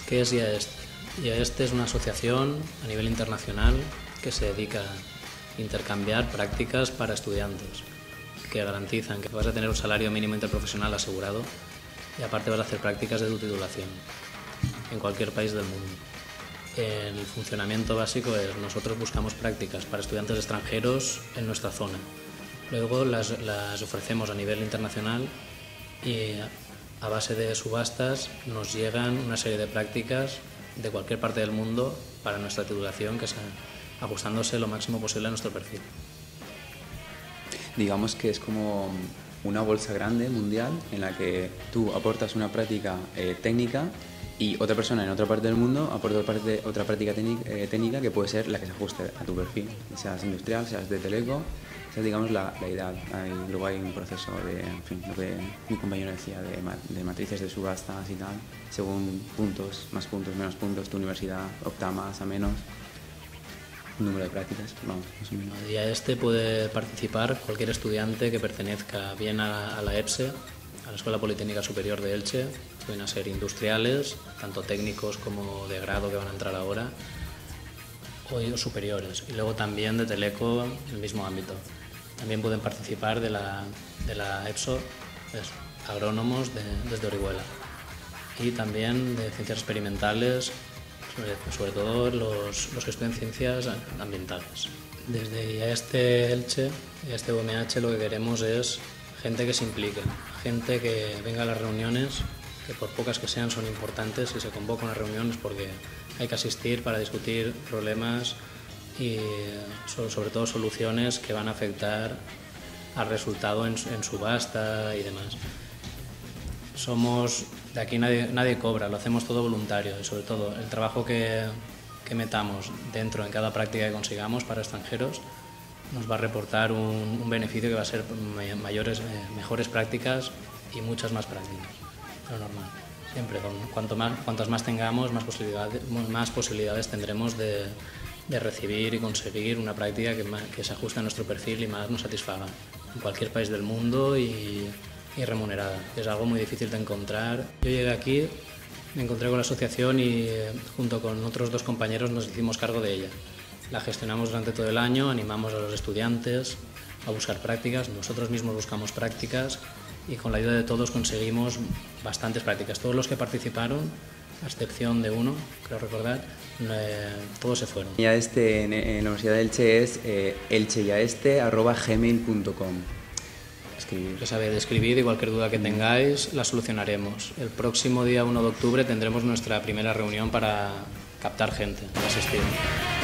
¿Qué es IAESTE? IAESTE es una asociación a nivel internacional que se dedica a intercambiar prácticas para estudiantes, que garantizan que vas a tener un salario mínimo interprofesional asegurado y aparte vas a hacer prácticas de tu titulación en cualquier país del mundo. El funcionamiento básico es: nosotros buscamos prácticas para estudiantes extranjeros en nuestra zona. Luego las ofrecemos a nivel internacional y a base de subastas nos llegan una serie de prácticas de cualquier parte del mundo para nuestra titulación, que es ajustándose lo máximo posible a nuestro perfil. Digamos que es como una bolsa grande mundial en la que tú aportas una práctica técnica y otra persona en otra parte del mundo aporta otra práctica técnica que puede ser la que se ajuste a tu perfil, seas industrial, seas de teleco. Esa es, digamos, la ideal. Luego hay un proceso de, en fin, lo que mi compañero decía, de matrices de subastas y tal, según puntos, más puntos, menos puntos, tu universidad opta más a menos, número de prácticas, vamos, más o menos. Y a este puede participar cualquier estudiante que pertenezca bien a la EPSE, a la Escuela Politécnica Superior de Elche. Pueden a ser industriales, tanto técnicos como de grado que van a entrar ahora, o superiores. Y luego también de teleco, en el mismo ámbito. También pueden participar de la EPSO, agrónomos desde Orihuela. Y también de ciencias experimentales, sobre todo los que estudian ciencias ambientales. Desde IAESTE Elche, IAESTE UMH, lo que queremos es gente que se implique, gente que venga a las reuniones, que por pocas que sean son importantes. Si se convoca una reunión es porque hay que asistir para discutir problemas y sobre todo soluciones que van a afectar al resultado en subasta y demás. De aquí nadie cobra, lo hacemos todo voluntario y sobre todo el trabajo que metamos dentro en cada práctica que consigamos para extranjeros nos va a reportar un beneficio que va a ser mejores prácticas y muchas más prácticas, lo normal. Siempre, cuantas más tengamos, más posibilidades tendremos de recibir y conseguir una práctica que se ajuste a nuestro perfil y más nos satisfaga en cualquier país del mundo y remunerada. Es algo muy difícil de encontrar. Yo llegué aquí, me encontré con la asociación y junto con otros 2 compañeros nos hicimos cargo de ella. La gestionamos durante todo el año, animamos a los estudiantes a buscar prácticas, nosotros mismos buscamos prácticas y con la ayuda de todos conseguimos bastantes prácticas. Todos los que participaron, a excepción de uno, creo recordar, todos se fueron. IAESTE en la Universidad de Elche es elcheiaeste@gmail.com. Ya sabéis, escribid y cualquier duda que tengáis la solucionaremos. El próximo día 1 de octubre tendremos nuestra primera reunión para captar gente, para asistir.